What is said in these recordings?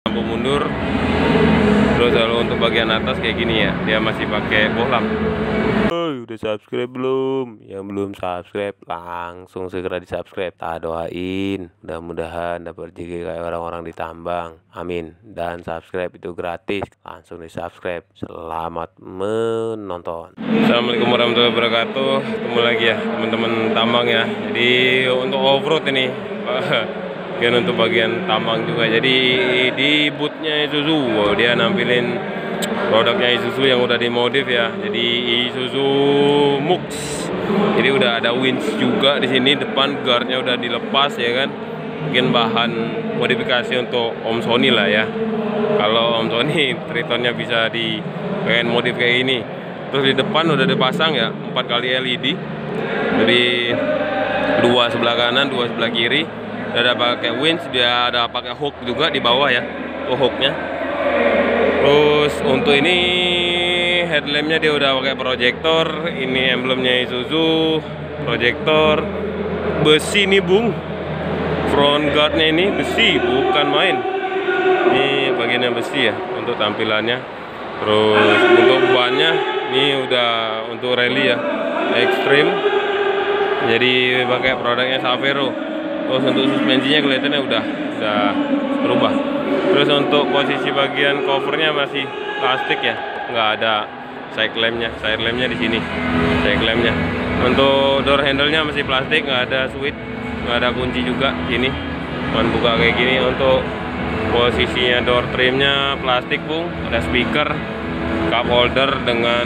lampu mundur. Terus kalau untuk bagian atas kayak gini ya, dia masih pakai bohlam. Udah subscribe belum? Yang belum subscribe langsung segera di subscribe. Tak doain mudah-mudahan dapat rezeki kayak orang-orang di tambang, amin. Dan subscribe itu gratis, langsung di subscribe. Selamat menonton. Assalamualaikum warahmatullahi wabarakatuh. Ketemu lagi ya teman-teman tambang ya. Jadi untuk offroad ini dan untuk bagian tambang juga. Jadi di bootnya Isuzu, dia nampilin produknya Isuzu yang udah dimodif ya. Jadi Isuzu Mux. Jadi udah ada winch juga di sini, depan guardnya udah dilepas ya kan. Mungkin bahan modifikasi untuk Om Sony lah ya. Kalau Om Sony Tritonnya bisa di pengen modif kayak ini. Terus di depan udah dipasang ya 4 kali LED. Jadi 2 sebelah kanan, 2 sebelah kiri. Udah ada pakai winch, dia ada pakai hook juga di bawah ya, tuh hooknya. Terus untuk ini headlampnya dia udah pakai proyektor. Ini emblemnya Isuzu, proyektor besi nih bung. Front guardnya ini besi, bukan main. Ini bagiannya besi ya untuk tampilannya. Terus untuk bannya ini udah untuk rally ya, Extreme. Jadi pakai produknya Savero. Terus untuk suspensinya kelihatannya udah berubah. Terus untuk posisi bagian covernya masih plastik ya, nggak ada side lampnya. Side lampnya di sini, side lampnya. Untuk door handle-nya masih plastik, nggak ada switch, nggak ada kunci juga sini. Cuman buka kayak gini. Untuk posisinya door trimnya plastik bung, ada speaker, cup holder dengan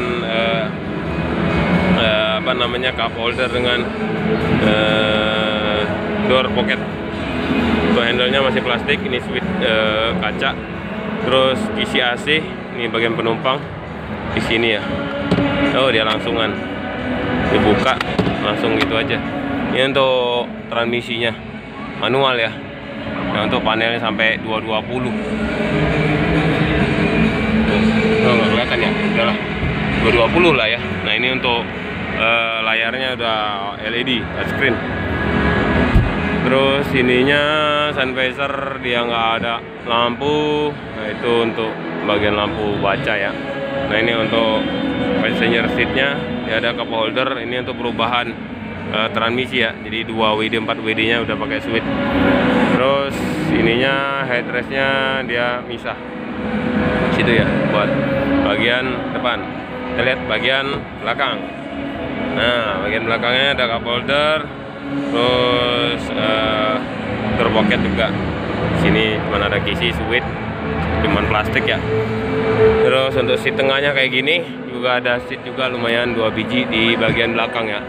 cup holder dengan door pocket. Untuk handle-nya masih plastik, ini switch kaca. Terus kisi AC, ini bagian penumpang di sini ya. Oh, dia langsungan dibuka langsung gitu aja. Ini untuk transmisinya manual ya. Nah, untuk panelnya sampai 220. Oh, nggak kelihatan ya, udahlah 220 lah ya. Nah, ini untuk layarnya udah LED touchscreen. Terus ininya sun visor dia nggak ada lampu. Nah, itu untuk bagian lampu baca ya. Nah, ini untuk passenger seatnya dia ada cup holder. Ini untuk perubahan transmisi ya. Jadi 2 WD 4 WD nya udah pakai switch. Terus ininya headrestnya dia misah situ ya buat bagian depan. Kita lihat bagian belakang. Nah, bagian belakangnya ada cup holder. Terus terpoket juga. Sini cuma ada kisi switch, cuman plastik ya. Terus untuk seat tengahnya kayak gini, juga ada seat juga lumayan 2 biji di bagian belakang ya.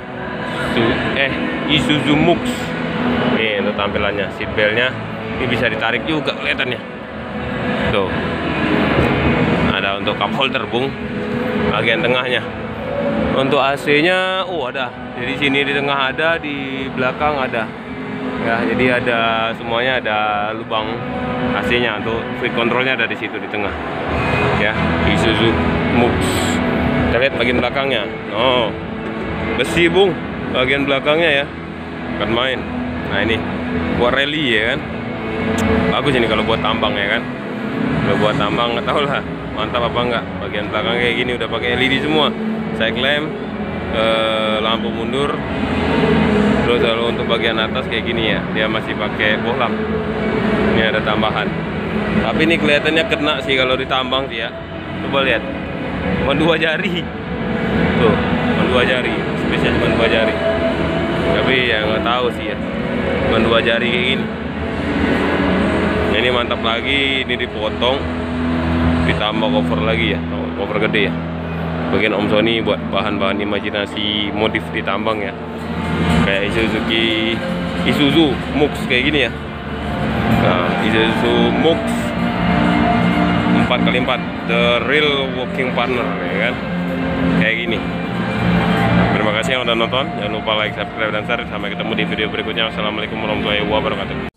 Isuzu Mux. Nih untuk tampilannya, seat beltnya ini bisa ditarik juga kelihatannya. Tuh. Ada untuk cup holder bung, bagian tengahnya. Untuk AC-nya, ada. Jadi sini di tengah ada, di belakang ada. Ya, jadi ada semuanya, ada lubang AC-nya. Untuk fluid controlnya ada di situ di tengah. Ya, Isuzu Mux. Kita lihat bagian belakangnya. Oh, besi bung, bagian belakangnya ya. Bukan main. Nah ini buat rally ya kan. Bagus ini kalau buat tambang ya kan. Kalau buat tambang nggak tahu lah, mantap apa enggak. Bagian belakang kayak gini udah pakai LED semua. Side lamp, lampu mundur. Terus kalau untuk bagian atas kayak gini ya, dia masih pakai bohlam. Ini ada tambahan. Tapi ini kelihatannya kena sih kalau ditambang sih ya. Coba lihat, cuma 2 jari. Tuh, cuma 2 jari. Spesial cuma 2 jari. Tapi ya nggak tahu sih ya, cuma 2 jari kayak gini. Nah, ini mantap lagi, ini dipotong, ditambah cover lagi ya, cover gede ya. Bagian Om Sony buat bahan-bahan imajinasi modif di tambang ya, kayak Isuzu Mux kayak gini ya. Nah, Isuzu Mux 4x4 the real working partner ya kan, kayak gini. Terima kasih yang udah nonton, jangan lupa like, subscribe, dan share. Sampai ketemu di video berikutnya. Wassalamualaikum warahmatullahi wabarakatuh.